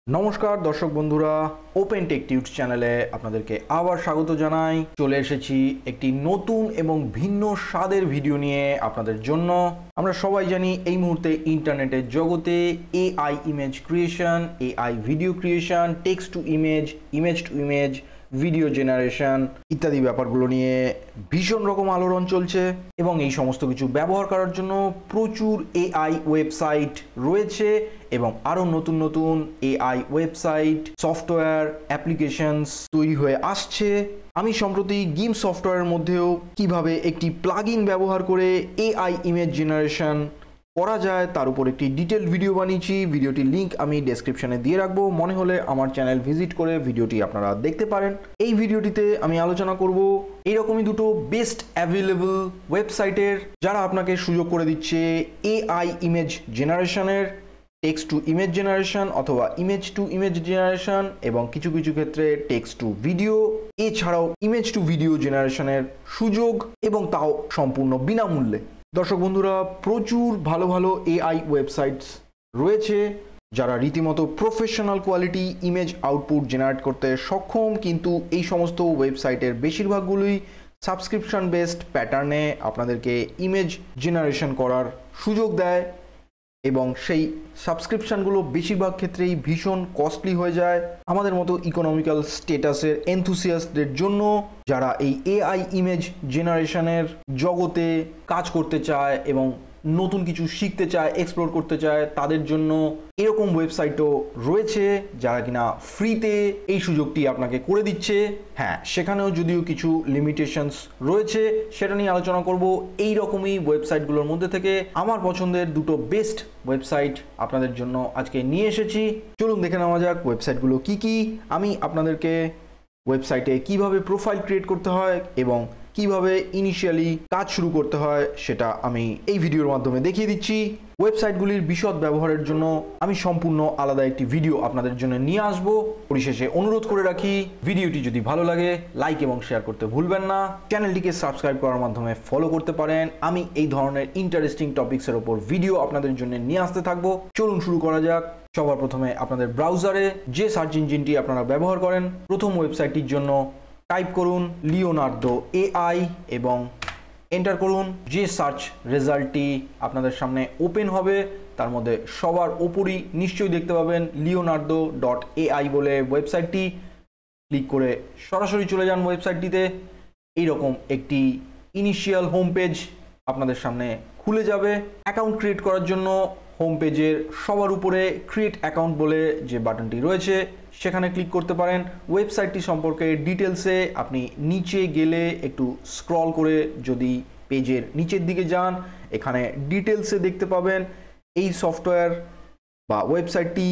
নমস্কার দর্শক বন্ধুরা, ওপেন টেক টিউবস চ্যানেলে আপনাদেরকে আবার স্বাগত জানাই। চলে এসেছি একটি নতুন এবং ভিন্ন স্বাদের ভিডিও নিয়ে আপনাদের জন্য। আমরা সবাই জানি এই মুহূর্তে ইন্টারনেটের জগতে AI image creation, AI video creation, text to image, image to image, video generation ইত্যাদি ব্যাপারগুলো নিয়ে ভীষণ রকম আলোড়ন চলছে এবং এই সমস্ত কিছু ব্যবহার করার জন্য প্রচুর এআই ওয়েবসাইট রয়েছে এবং আরও নতুন নতুন এআই ওয়েবসাইট, সফটওয়্যার, অ্যাপ্লিকেশনস তৈরি হয়ে আসছে। আমি সম্প্রতি গিম সফটওয়্যারের মধ্যেও কিভাবে একটি প্লাগইন ব্যবহার করে এআই ইমেজ জেনারেশন করা যায় তার উপর একটি ডিটেল ভিডিও বানিয়েছি। ভিডিওটির লিঙ্ক আমি ডেসক্রিপশনে দিয়ে রাখবো, মনে হলে আমার চ্যানেল ভিজিট করে ভিডিওটি আপনারা দেখতে পারেন। এই ভিডিওটিতে আমি আলোচনা করব এইরকমই দুটো বেস্ট অ্যাভেলেবল ওয়েবসাইটের, যারা আপনাকে সুযোগ করে দিচ্ছে এআই ইমেজ জেনারেশনের, টেক্সট টু ইমেজ জেনারেশন অথবা ইমেজ টু ইমেজ জেনারেশন এবং কিছু কিছু ক্ষেত্রে টেক্সট টু ভিডিও, এছাড়াও ইমেজ টু ভিডিও জেনারেশনের সুযোগ এবং তাও সম্পূর্ণ বিনামূল্যে। দর্শক বন্ধুরা, প্রচুর ভালো ভালো এআই ওয়েবসাইটস রয়েছে যারা রীতিমতো professional quality image output generate করতে সক্ষম, কিন্তু এই সমস্ত ওয়েবসাইটের বেশিরভাগগুলোই সাবস্ক্রিপশন বেসড প্যাটার্নে আপনাদেরকে ইমেজ জেনারেশন করার সুযোগ দেয় এবং সেই সাবস্ক্রিপশানগুলো বেশিরভাগ ক্ষেত্রেই ভীষণ কস্টলি হয়ে যায় আমাদের মতো ইকোনমিক্যাল স্টেটাসের এনথুসিয়াস্টদের জন্য, যারা এই এআই ইমেজ জেনারেশনের জগতে কাজ করতে চায় এবং নতুন কিছু শিখতে চায়, এক্সপ্লোর করতে চায়। তাদের জন্য এরকম ওয়েবসাইটও রয়েছে যারা কিনা ফ্রিতে এই সুযোগটি আপনাকে করে দিচ্ছে। হ্যাঁ, সেখানেও যদিও কিছু লিমিটেশনস রয়েছে, সেটা নিয়ে আলোচনা করব। এই রকমই ওয়েবসাইটগুলোর মধ্যে থেকে আমার পছন্দের দুটো বেস্ট ওয়েবসাইট আপনাদের জন্য আজকে নিয়ে এসেছি। চলুন দেখে নেওয়া যাক ওয়েবসাইটগুলো কি কি। আমি আপনাদেরকে ওয়েবসাইটে কিভাবে প্রোফাইল ক্রিয়েট করতে হয় এবং কিভাবে ইনিশিয়ালি কাজ শুরু করতে হয় সেটা আমি এই ভিডিওর মাধ্যমে দেখিয়ে দিচ্ছি। ওয়েবসাইটগুলির বিশদ ব্যবহারের জন্য আমি সম্পূর্ণ আলাদা একটি ভিডিও আপনাদের জন্য নিয়ে আসব। পরিশেষে অনুরোধ করে রাখি, ভিডিওটি যদি ভালো লাগে লাইক এবং শেয়ার করতে ভুলবেন না। চ্যানেলটিকে সাবস্ক্রাইব করার মাধ্যমে ফলো করতে পারেন। আমি এই ধরনের ইন্টারেস্টিং টপিকসের ওপর ভিডিও আপনাদের জন্য নিয়ে আসতে থাকবো। চলুন শুরু করা যাক। সবার প্রথমে আপনাদের ব্রাউজারে যে সার্চ ইঞ্জিনটি আপনারা ব্যবহার করেন, প্রথম ওয়েবসাইটটির জন্য টাইপ করুন লিওনার্দো এআই এবং এন্টার করুন। যে সার্চ রেজাল্টটি আপনাদের সামনে ওপেন হবে তার মধ্যে সবার ওপরই নিশ্চয়ই দেখতে পাবেন leonardo.ai বলে ওয়েবসাইটটি। ক্লিক করে সরাসরি চলে যান ওয়েবসাইটটিতে। এইরকম একটি ইনিশিয়াল হোম পেজ আপনাদের সামনে খুলে যাবে। অ্যাকাউন্ট ক্রিয়েট করার জন্য হোম পেজের সবার উপরে ক্রিয়েট অ্যাকাউন্ট বলে যে বাটনটি রয়েছে সেখানে ক্লিক করতে পারেন। ওয়েবসাইটটি সম্পর্কে ডিটেলসে আপনি নিচে গেলে একটু স্ক্রল করে যদি পেজের নিচের দিকে যান, এখানে ডিটেলসে দেখতে পাবেন এই সফটওয়্যার বা ওয়েবসাইটটি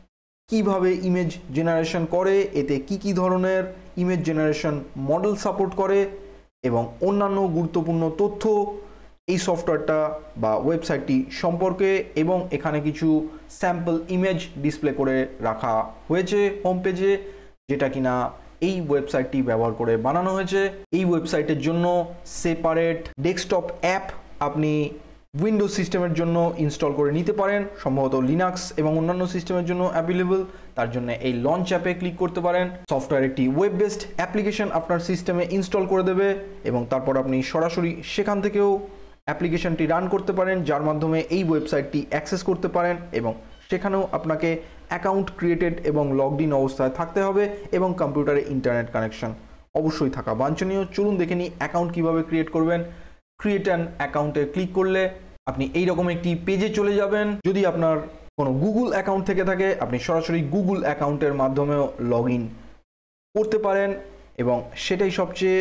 কিভাবে ইমেজ জেনারেশন করে, এতে কি কি ধরনের ইমেজ জেনারেশন মডেল সাপোর্ট করে এবং অন্যান্য গুরুত্বপূর্ণ তথ্য এই সফটওয়্যারটা বা ওয়েবসাইটটি সম্পর্কে। এবং এখানে কিছু স্যাম্পল ইমেজ ডিসপ্লে করে রাখা হয়েছে হোম পেজে, যেটা কিনা এই ওয়েবসাইটটি ব্যবহার করে বানানো হয়েছে। এই ওয়েবসাইটের জন্য সেপারেট ডেস্কটপ অ্যাপ আপনি উইন্ডোজ সিস্টেমের জন্য ইনস্টল করে নিতে পারেন, সম্ভবত লিনাক্স এবং অন্যান্য সিস্টেমের জন্য অ্যাভেলেবল। তার জন্য এই লঞ্চ অ্যাপে ক্লিক করতে পারেন। সফটওয়্যার একটি ওয়েব বেসড অ্যাপ্লিকেশন আপনার সিস্টেমে ইনস্টল করে দেবে এবং তারপর আপনি সরাসরি সেখান থেকেও অ্যাপ্লিকেশনটি রান করতে পারেন, যার মাধ্যমে এই ওয়েবসাইটটি অ্যাক্সেস করতে পারেন এবং সেখানেও আপনাকে অ্যাকাউন্ট ক্রিয়েটেড এবং লগড ইন অবস্থায় থাকতে হবে এবং কম্পিউটারে ইন্টারনেট কানেকশন অবশ্যই থাকা বাঞ্ছনীয়। চলুন দেখে নিই অ্যাকাউন্ট কীভাবে ক্রিয়েট করবেন। ক্রিয়েট অ্যান অ্যাকাউন্টে ক্লিক করলে আপনি এইরকম একটি পেজে চলে যাবেন। যদি আপনার কোনো গুগল অ্যাকাউন্ট থেকে থাকে আপনি সরাসরি গুগল অ্যাকাউন্টের মাধ্যমেও লগ ইন করতে পারেন এবং সেটাই সবচেয়ে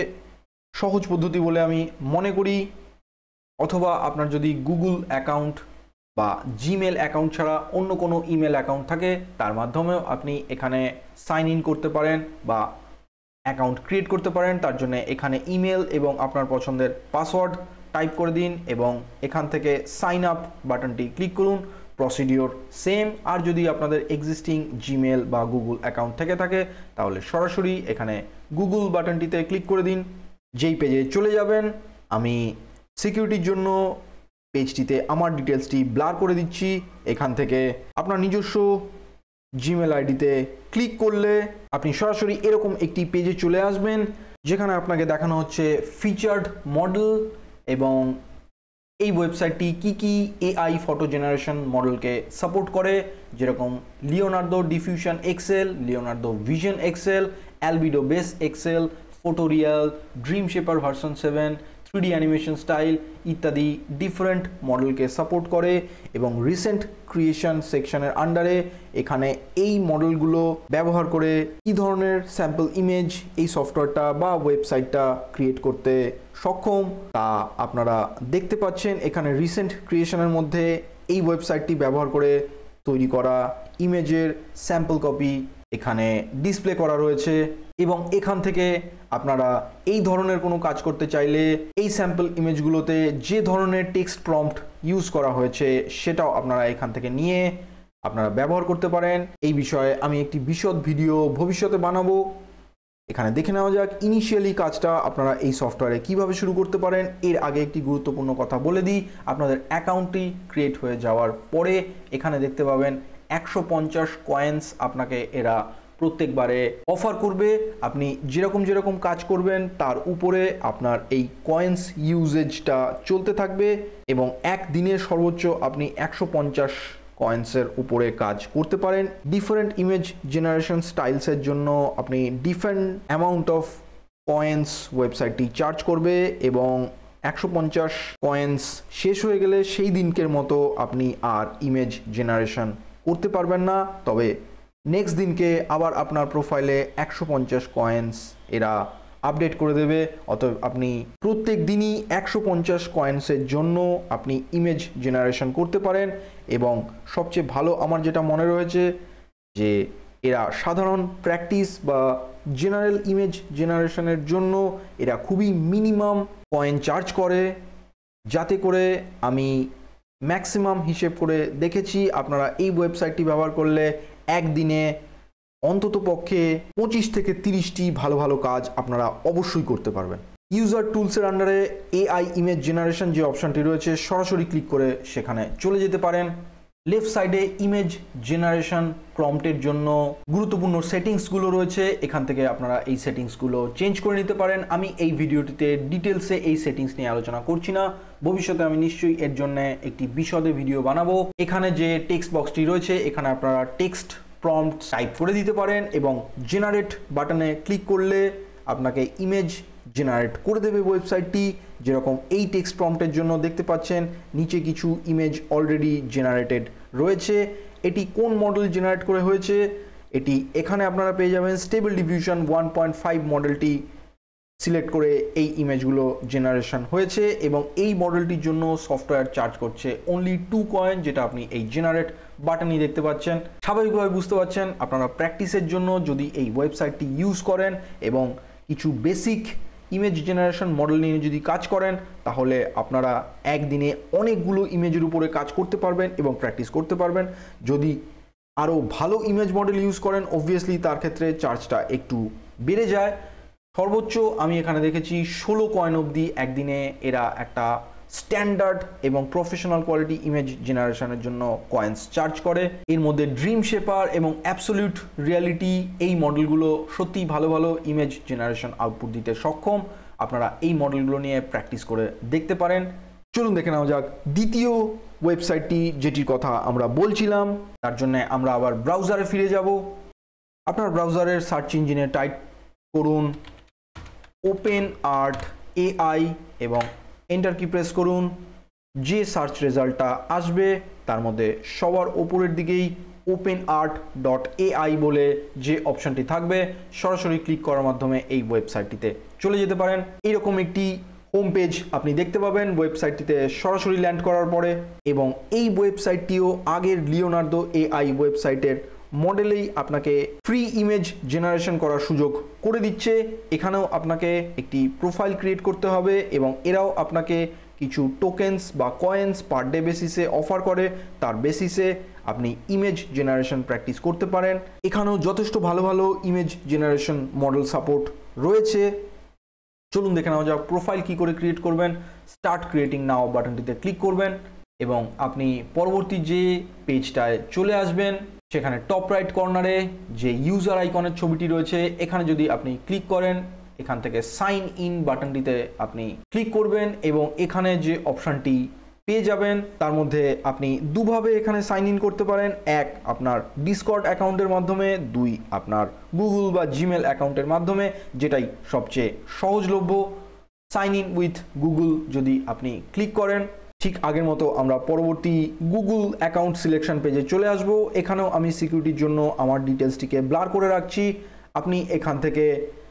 সহজ পদ্ধতি বলে আমি মনে করি। অথবা আপনার যদি গুগল অ্যাকাউন্ট বা জিমেল অ্যাকাউন্ট ছাড়া অন্য কোনো ইমেল অ্যাকাউন্ট থাকে তার মাধ্যমেও আপনি এখানে সাইন ইন করতে পারেন বা অ্যাকাউন্ট ক্রিয়েট করতে পারেন। তার জন্য এখানে ইমেল এবং আপনার পছন্দের পাসওয়ার্ড টাইপ করে দিন এবং এখান থেকে সাইন আপ বাটনটি ক্লিক করুন। Procedure same. আর যদি আপনাদের এক্সিস্টিং জিমেল বা গুগল অ্যাকাউন্ট থেকে থাকে তাহলে সরাসরি এখানে গুগল বাটনটিতে ক্লিক করে দিন। যেই পেজে চলে যাবেন, আমি সিকিউরিটির জন্য পেজটিতে আমার ডিটেলসটি ব্লার করে দিচ্ছি। এখান থেকে আপনার নিজস্ব জিমেল আইডিতে ক্লিক করলে আপনি সরাসরি এরকম একটি পেজে চলে আসবেন, যেখানে আপনাকে দেখানো হচ্ছে ফিচার্ড মডেল এবং এই ওয়েবসাইটটি কি কি এআই ফটো জেনারেশন মডেলকে সাপোর্ট করে, যেরকম Leonardo Diffusion XL, Leonardo Vision XL, Albedo Base XL, PhotoReal, Dream Shaper version 7, 3D animation style ইত্যাদি ডিফারেন্ট মডেলকে সাপোর্ট করে। এবং রিসেন্ট ক্রিয়েশন সেকশনের আন্ডারে এখানে এই মডেলগুলো ব্যবহার করে কী ধরনের স্যাম্পল ইমেজ এই সফটওয়্যারটা বা ওয়েবসাইটটা ক্রিয়েট করতে সক্ষম তা আপনারা দেখতে পাচ্ছেন। এখানে রিসেন্ট ক্রিয়েশনের মধ্যে এই ওয়েবসাইটটি ব্যবহার করে তৈরি করা ইমেজের স্যাম্পল কপি এখানে ডিসপ্লে করা রয়েছে এবং এখান থেকে আপনারা এই ধরনের কোনো কাজ করতে চাইলে এই স্যাম্পল ইমেজগুলোতে যে ধরনের টেক্সট প্রম্পট ইউজ করা হয়েছে সেটাও আপনারা এখান থেকে নিয়ে আপনারা ব্যবহার করতে পারেন। এই বিষয়ে আমি একটি বিশদ ভিডিও ভবিষ্যতে বানাবো। এখানে দেখে নেওয়া যাক ইনিশিয়ালি কাজটা আপনারা এই সফটওয়্যারে কিভাবে শুরু করতে পারেন। এর আগে একটি গুরুত্বপূর্ণ কথা বলে দিই, আপনাদের অ্যাকাউন্টটি ক্রিয়েট হয়ে যাওয়ার পরে এখানে দেখতে পাবেন 150 কয়েন্স আপনাকে এরা প্রত্যেকবারে অফার করবে। আপনি যেরকম কাজ করবেন তার উপরে আপনার এই কয়েন্স ইউজেজটা চলতে থাকবে এবং একদিনে সর্বোচ্চ আপনি 150 কয়েন্সের উপরে কাজ করতে পারেন। ডিফারেন্ট ইমেজ জেনারেশন স্টাইলসের জন্য আপনি ডিফারেন্ট অ্যামাউন্ট অফ কয়েন্স ওয়েবসাইটটি চার্জ করবে এবং 150 কয়েন্স শেষ হয়ে গেলে সেই দিনকের মতো আপনি আর ইমেজ জেনারেশন করতে পারবেন না। তবে নেক্সট দিনকে আবার আপনার প্রোফাইলে 150 কয়েন্স এরা আপডেট করে দেবে। অতএব আপনি প্রত্যেক দিনই 150 কয়েন্সের জন্য আপনি ইমেজ জেনারেশন করতে পারেন। এবং সবচেয়ে ভালো আমার যেটা মনে রয়েছে যে এরা সাধারণ প্র্যাকটিস বা জেনারেল ইমেজ জেনারেশনের জন্য এরা খুবই মিনিমাম কয়েন চার্জ করে, যাতে করে আমি ম্যাক্সিমাম হিসেব করে দেখেছি আপনারা এই ওয়েবসাইটটি ব্যবহার করলে একদিনে অন্তত পক্ষে 25 থেকে 30টি ভালো ভালো কাজ আপনারা অবশ্যই করতে পারবেন। ইউজার টুলসের আন্ডারে এআই ইমেজ জেনারেশন যে অপশনটি রয়েছে সরাসরি ক্লিক করে সেখানে চলে যেতে পারেন। লেফট সাইডে ইমেজ জেনারেশন প্রম্পটের জন্য গুরুত্বপূর্ণ সেটিংসগুলো রয়েছে, এখান থেকে আপনারা এই সেটিংসগুলো চেঞ্জ করে নিতে পারেন। আমি এই ভিডিওটিতে ডিটেলসে এই সেটিংস নিয়ে আলোচনা করছি না, ভবিষ্যতে আমি নিশ্চয়ই এর জন্য একটি বিশদে ভিডিও বানাবো। এখানে যে টেক্সট বক্সটি রয়েছে এখানে আপনারা টেক্সট প্রম্পট টাইপ করে দিতে পারেন এবং জেনারেট বাটনে ক্লিক করলে আপনাকে ইমেজ জেনারেট করে দেবে ওয়েবসাইটটি। যেরকম এই টেক্সট প্রম্পটের জন্য দেখতে পাচ্ছেন নিচে কিছু ইমেজ অলরেডি জেনারেটেড রয়েছে। এটি কোন মডেল জেনারেট করে হয়েছে এটি এখানে আপনারা পেয়ে যাবেন। স্টেবল ডিফিউশন 1.5 মডেলটি সিলেক্ট করে এই ইমেজগুলো জেনারেশন হয়েছে এবং এই মডেলটির জন্য সফটওয়্যার চার্জ করছে অনলি 2 কয়েন, যেটা আপনি এই জেনারেট বাটনই দেখতে পাচ্ছেন। স্বাভাবিকভাবে বুঝতে পারছেন আপনারা প্র্যাকটিসের জন্য যদি এই ওয়েবসাইটটি ইউজ করেন এবং কিছু বেসিক ইমেজ জেনারেশন মডেল নিয়ে যদি কাজ করেন তাহলে আপনারা একদিনে অনেকগুলো ইমেজের উপরে কাজ করতে পারবেন এবং প্র্যাকটিস করতে পারবেন। যদি আরও ভালো ইমেজ মডেল ইউজ করেন অবভিয়াসলি তার ক্ষেত্রে চার্জটা একটু বেড়ে যায়। সর্বোচ্চ আমি এখানে দেখেছি 16 কয়েন অবধি একদিনে এরা একটা স্ট্যান্ডার্ড এবং প্রফেশনাল কোয়ালিটি ইমেজ জেনারেশনের জন্য কয়েন্স চার্জ করে। এর মধ্যে ড্রিম শেপার এবং অ্যাবসলিউট রিয়ালিটি এই মডেলগুলো সত্যিই ভালো ভালো ইমেজ জেনারেশন আউটপুট দিতে সক্ষম। আপনারা এই মডেলগুলো নিয়ে প্র্যাকটিস করে দেখতে পারেন। চলুন দেখে নেওয়া যাক দ্বিতীয় ওয়েবসাইটটি যেটির কথা আমরা বলছিলাম। তার জন্য আমরা আবার ব্রাউজারে ফিরে যাব। আপনার ব্রাউজারের সার্চ ইঞ্জিনে টাইপ করুন ওপেন আর্ট এআই এবং এন্টার কি প্রেস করুন। যে সার্চ রেজাল্টটা আসবে তার মধ্যে সবার ওপরের দিকেই openart.ai বলে যে অপশনটি থাকবে সরাসরি ক্লিক করার মাধ্যমে এই ওয়েবসাইটটিতে চলে যেতে পারেন। এইরকম একটি হোম পেজ আপনি দেখতে পাবেন ওয়েবসাইটটিতে সরাসরি ল্যান্ড করার পরে, এবং এই ওয়েবসাইটটিও আগের লিওনার্দো এআই ওয়েবসাইটের মডেলেই আপনাকে ফ্রি ইমেজ জেনারেশন করার সুযোগ করে দিচ্ছে। এখানেও আপনাকে একটি প্রোফাইল ক্রিয়েট করতে হবে এবং এরাও আপনাকে কিছু টোকেন্স বা কয়েন্স পার ডে বেসিসে অফার করে, তার বেসিসে আপনি ইমেজ জেনারেশন প্র্যাকটিস করতে পারেন। এখানেও যথেষ্ট ভালো ভালো ইমেজ জেনারেশন মডেল সাপোর্ট রয়েছে। চলুন দেখে নেওয়া যাক প্রোফাইল কী করে ক্রিয়েট করবেন। স্টার্ট ক্রিয়েটিং নাও বাটনটিতে ক্লিক করবেন এবং আপনি পরবর্তী যে পেজটায় চলে আসবেন সেখানে টপ রাইট কর্নারে যে ইউজার আইকনের ছবিটি রয়েছে এখানে যদি আপনি ক্লিক করেন, এখান থেকে সাইন ইন বাটনটিতে আপনি ক্লিক করবেন এবং এখানে যে অপশানটি পেয়ে যাবেন তার মধ্যে আপনি দুভাবে এখানে সাইন ইন করতে পারেন। এক, আপনার ডিসকর্ড অ্যাকাউন্টের মাধ্যমে, দুই, আপনার গুগল বা জিমেল অ্যাকাউন্টের মাধ্যমে, যেটাই সবচেয়ে সহজলভ্য। সাইন ইন উইথ গুগল যদি আপনি ক্লিক করেন, ঠিক আগের মতো আমরা পরবর্তী গুগল অ্যাকাউন্ট সিলেকশন পেজে চলে আসব। এখানেও আমি সিকিউরিটির জন্য আমার ডিটেলসটিকে ব্লার করে রাখছি। আপনি এখান থেকে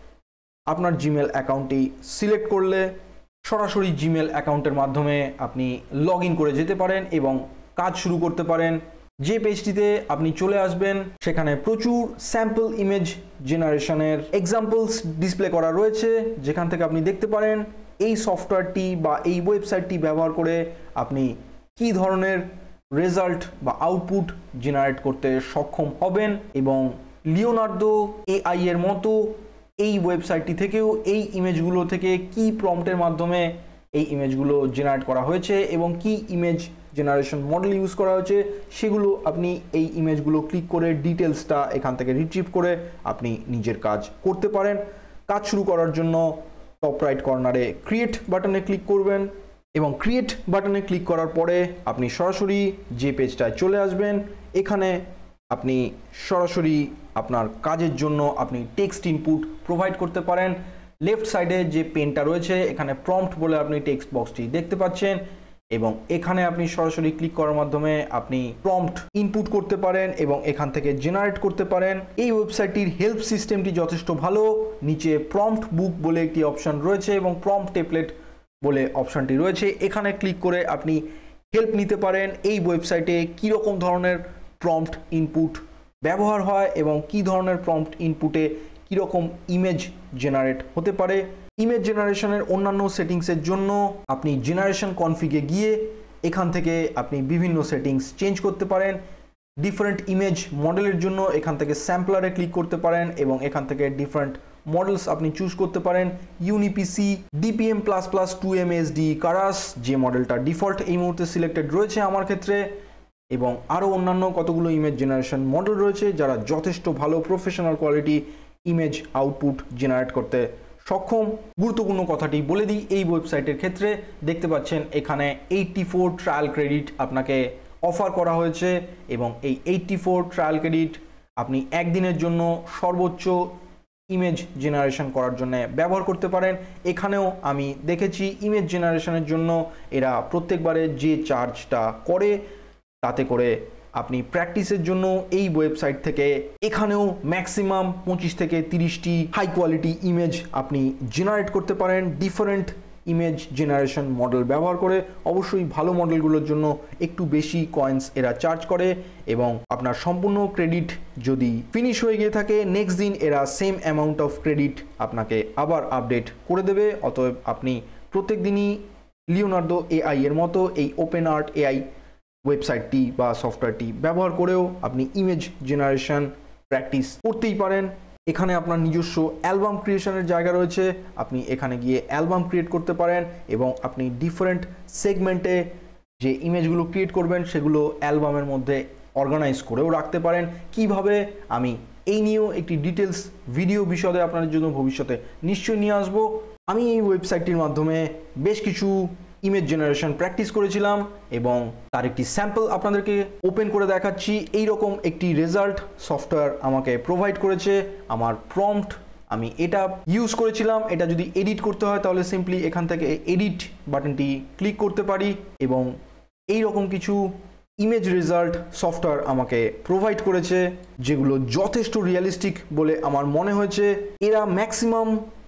আপনার জিমেল অ্যাকাউন্টটি সিলেক্ট করলে সরাসরি জিমেল অ্যাকাউন্টের মাধ্যমে আপনি লগ ইন করে যেতে পারেন এবং কাজ শুরু করতে পারেন। যে পেজটিতে আপনি চলে আসবেন সেখানে প্রচুর স্যাম্পল ইমেজ জেনারেশনের এক্সাম্পলস ডিসপ্লে করা রয়েছে, যেখান থেকে আপনি দেখতে পারেন এই সফটওয়্যারটি বা এই ওয়েবসাইটটি ব্যবহার করে আপনি কি ধরনের রেজাল্ট বা আউটপুট জেনারেট করতে সক্ষম হবেন। এবং লিওনার্দো এআই এর মতো এই ওয়েবসাইটটি থেকেও এই ইমেজগুলো থেকে কি প্রম্পটের মাধ্যমে এই ইমেজগুলো জেনারেট করা হয়েছে এবং কি ইমেজ জেনারেশন মডেল ইউজ করা হয়েছে সেগুলো আপনি এই ইমেজগুলো ক্লিক করে ডিটেলসটা এখান থেকে রিট্রিভ করে আপনি নিজের কাজ করতে পারেন। কাজ শুরু করার জন্য টপ রাইট কর্নারে ক্রিয়েট বাটনে ক্লিক করবেন এবং ক্রিয়েট বাটনে ক্লিক করার পরে আপনি সরাসরি যে পেজটায় চলে আসবেন। এখানে আপনি সরাসরি আপনার কাজের জন্য আপনি টেক্সট ইনপুট প্রোভাইড করতে পারেন। লেফট সাইডে যে পেনটা রয়েছে এখানে প্রম্পট বলে আপনি টেক্সট বক্সটি দেখতে পাচ্ছেন এবং এখানে আপনি সরাসরি ক্লিক করার মাধ্যমে আপনি প্রম্পট ইনপুট করতে পারেন এবং এখান থেকে জেনারেট করতে পারেন। এই ওয়েবসাইটটির হেল্প সিস্টেমটি যথেষ্ট ভালো। নিচে প্রম্পট বুক বলে একটি অপশন রয়েছে এবং প্রম্পট টেমপ্লেট বলে অপশনটি রয়েছে। এখানে ক্লিক করে আপনি হেল্প নিতে পারেন এই ওয়েবসাইটে কীরকম ধরনের প্রম্পট ইনপুট ব্যবহার হয় এবং কি ধরনের প্রম্পট ইনপুটে কীরকম ইমেজ জেনারেট হতে পারে। ইমেজ জেনারেশনের অন্যান্য সেটিংসের জন্য আপনি জেনারেশন কনফিগে গিয়ে এখান থেকে আপনি বিভিন্ন সেটিংস চেঞ্জ করতে পারেন। ডিফারেন্ট ইমেজ মডেলের জন্য এখান থেকে স্যাম্পলারে ক্লিক করতে পারেন এবং এখান থেকে ডিফারেন্ট মডেলস আপনি চুজ করতে পারেন। UniPC, DPM plus plus, 2MSD, Karras, যে মডেলটা ডিফল্ট এই মুহূর্তে সিলেক্টেড রয়েছে আমার ক্ষেত্রে, এবং আরও অন্যান্য কতগুলো ইমেজ জেনারেশন মডেল রয়েছে যারা যথেষ্ট ভালো professional quality image output generate করতে সক্ষম। গুরুত্বপূর্ণ কথাটি বলে দিই, এই ওয়েবসাইটের ক্ষেত্রে দেখতে পাচ্ছেন এখানে 84 ট্রায়াল ক্রেডিট আপনাকে অফার করা হয়েছে এবং এই 84 ট্রায়াল ক্রেডিট আপনি একদিনের জন্য সর্বোচ্চ ইমেজ জেনারেশন করার জন্য ব্যবহার করতে পারেন। এখানেও আমি দেখেছি ইমেজ জেনারেশনের জন্য এরা প্রত্যেকবারে যে চার্জটা করে তাতে করে আপনি প্র্যাকটিসের জন্য এই ওয়েবসাইট থেকে এখানেও ম্যাক্সিমাম 25 থেকে 30টি হাই কোয়ালিটি ইমেজ আপনি জেনারেট করতে পারেন ডিফারেন্ট ইমেজ জেনারেশন মডেল ব্যবহার করে। অবশ্যই ভালো মডেলগুলোর জন্য একটু বেশি কয়েন্স এরা চার্জ করে এবং আপনার সম্পূর্ণ ক্রেডিট যদি ফিনিশ হয়ে গিয়ে থাকে নেক্সট দিন এরা সেম অ্যামাউন্ট অফ ক্রেডিট আপনাকে আবার আপডেট করে দেবে। অতএব আপনি প্রত্যেক দিনই লিওনার্দো এআই এর মতো এই ওপেন আর্ট এআই ওয়েবসাইটটি বা সফটওয়্যারটি ব্যবহার করেও আপনি ইমেজ জেনারেশন প্র্যাকটিস করতেই পারেন। এখানে আপনার নিজস্ব অ্যালবাম ক্রিয়েশনের জায়গা রয়েছে, আপনি এখানে গিয়ে অ্যালবাম ক্রিয়েট করতে পারেন এবং আপনি ডিফারেন্ট সেগমেন্টে যে ইমেজগুলো ক্রিয়েট করবেন সেগুলো অ্যালবামের মধ্যে অর্গানাইজ করেও রাখতে পারেন। কিভাবে আমি এই নিয়েও একটি ডিটেলস ভিডিও বিশদে আপনাদের জন্য ভবিষ্যতে নিশ্চয়ই নিয়ে আসবো। আমি এই ওয়েবসাইটটির মাধ্যমে বেশ কিছু ইমেজ জেনারেশন প্র্যাকটিস করেছিলাম এবং তার একটি স্যাম্পল আপনাদেরকে ওপেন করে দেখাচ্ছি। এই রকম একটি রেজাল্ট সফটওয়্যার আমাকে প্রোভাইড করেছে। আমার প্রম্পট আমি এটা ইউজ করেছিলাম। এটা যদি এডিট করতে হয় তাহলে সিম্পলি এখান থেকে এডিট বাটনটি ক্লিক করতে পারি এবং এই রকম কিছু ইমেজ রেজাল্ট সফটওয়্যার আমাকে প্রোভাইড করেছে যেগুলো যথেষ্ট রিয়েলিস্টিক বলে আমার মনে হয়েছে। এরা ম্যাক্সিমাম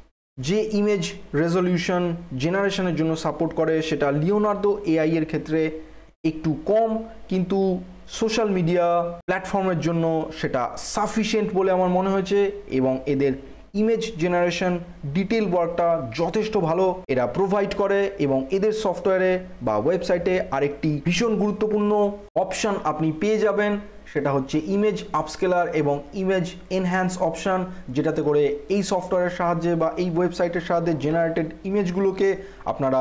যে ইমেজ রেজলিউশন জেনারেশনের জন্য সাপোর্ট করে সেটা লিওনার্দো এআই এর ক্ষেত্রে একটু কম, কিন্তু সোশ্যাল মিডিয়া প্ল্যাটফর্মের জন্য সেটা সাফিসিয়েন্ট বলে আমার মনে হয়েছে এবং এদের ইমেজ জেনারেশন ডিটেল ওয়ার্কটা যথেষ্ট ভালো এরা প্রোভাইড করে। এবং এদের সফটওয়্যারে বা ওয়েবসাইটে আরেকটি ভীষণ গুরুত্বপূর্ণ অপশান আপনি পেয়ে যাবেন, সেটা হচ্ছে ইমেজ আপস্কেলার এবং ইমেজ এনহ্যান্স অপশান, যেটাতে করে এই সফটওয়্যারের সাহায্যে বা এই ওয়েবসাইটের সাহায্যে জেনারেটেড ইমেজগুলোকে আপনারা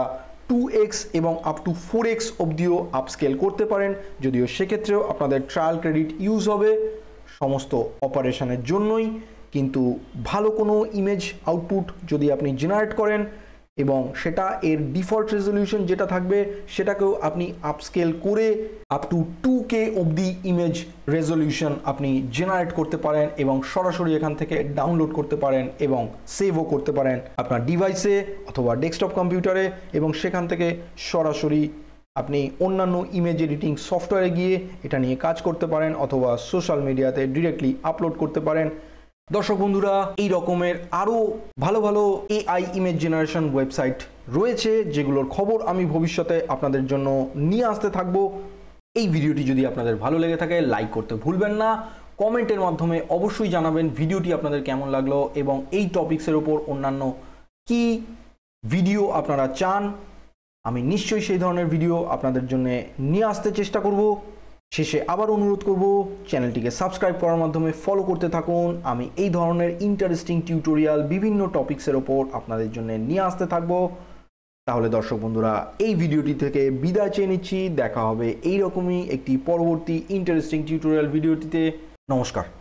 2x এবং আপ টু 4x অবধিও আপস্কেল করতে পারেন, যদিও সেক্ষেত্রেও আপনাদের ট্রায়াল ক্রেডিট ইউজ হবে। সমস্ত অপারেশনের জন্যই, কিন্তু ভালো কোনো ইমেজ আউটপুট যদি আপনি জেনারেট করেন এবং সেটা এর ডিফল্ট রেজলিউশন যেটা থাকবে সেটাকেও আপনি আপস্কেল করে আপ টু 2K অবধি ইমেজ রেজলিউশন আপনি জেনারেট করতে পারেন এবং সরাসরি এখান থেকে ডাউনলোড করতে পারেন এবং সেভও করতে পারেন আপনার ডিভাইসে অথবা ডেস্কটপ কম্পিউটারে, এবং সেখান থেকে সরাসরি আপনি অন্যান্য ইমেজ এডিটিং সফটওয়্যারে গিয়ে এটা নিয়ে কাজ করতে পারেন অথবা সোশ্যাল মিডিয়াতে ডিরেক্টলি আপলোড করতে পারেন। দর্শক বন্ধুরা, এই রকমের আরও ভালো ভালো AI ইমেজ জেনারেশন ওয়েবসাইট রয়েছে যেগুলোর খবর আমি ভবিষ্যতে আপনাদের জন্য নিয়ে আসতে থাকবো। এই ভিডিওটি যদি আপনাদের ভালো লেগে থাকে লাইক করতে ভুলবেন না, কমেন্টের মাধ্যমে অবশ্যই জানাবেন ভিডিওটি আপনাদের কেমন লাগলো এবং এই টপিকসের ওপর অন্যান্য কি ভিডিও আপনারা চান। আমি নিশ্চয়ই সেই ধরনের ভিডিও আপনাদের জন্য নিয়ে আসতে চেষ্টা করব। শেষে আবার অনুরোধ করব চ্যানেলটিকে সাবস্ক্রাইব করার মাধ্যমে ফলো করতে থাকুন। আমি এই ধরনের ইন্টারেস্টিং টিউটোরিয়াল বিভিন্ন টপিকসের ওপর আপনাদের জন্য নিয়ে আসতে থাকবো। তাহলে দর্শক বন্ধুরা, এই ভিডিওটি থেকে বিদায় চেয়ে নিচ্ছি। দেখা হবে এইরকমই একটি পরবর্তী ইন্টারেস্টিং টিউটোরিয়াল ভিডিওটিতে। নমস্কার।